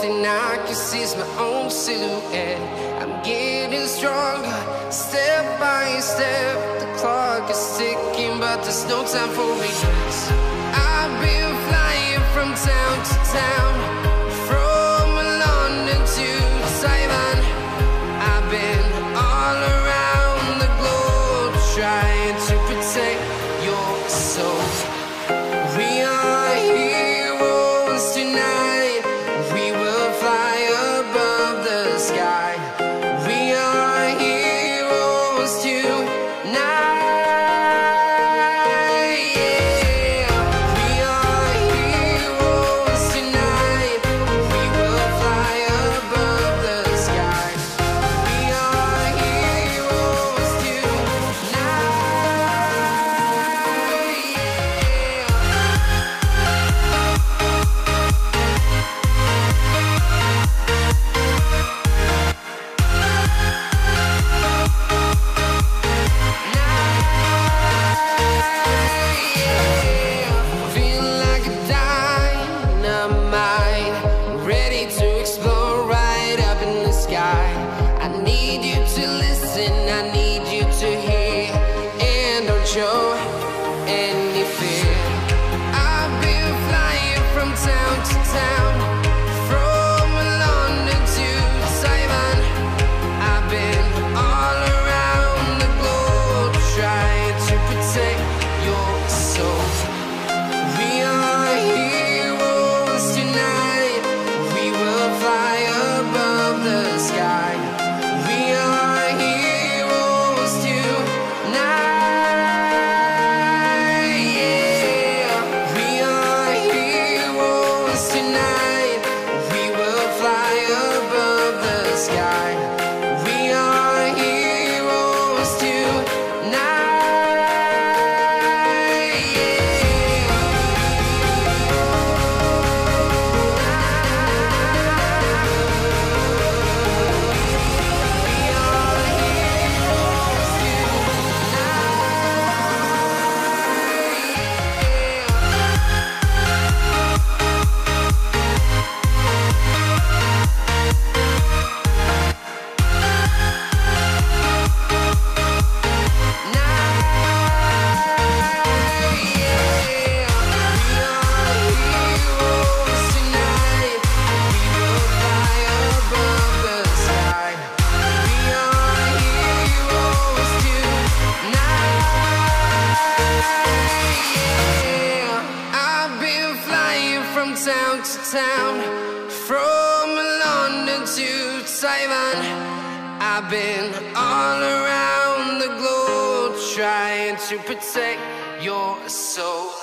thing I can see is my own silhouette. I'm getting stronger, step by step. The clock is ticking, but there's no time for regrets. I've been flying from town to town, from London to Taiwan. I've been all around the globe, trying to protect your soul. We are heroes tonight. We will fly above the sky. We are heroes tonight. Yeah. We are heroes tonight. We will fly above the sky. We are heroes show any fear. I've been flying from town to town, from London to Taiwan. I've been all around the globe, trying to protect your soul. We are heroes tonight. We will fly above the sky. We are heroes tonight. Town to town, from London to Taiwan. I've been all around the globe, trying to protect your soul.